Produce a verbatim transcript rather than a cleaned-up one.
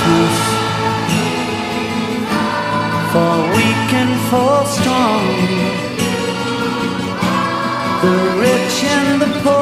truth, for weak and for strong, the rich and the poor,